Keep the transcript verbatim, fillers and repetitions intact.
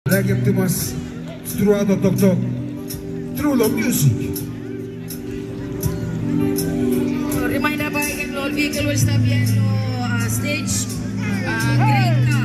Reagiptimas struado tok-tok through music. Reminder by again, Lord vehicle will stop here no uh, stage. Uh, great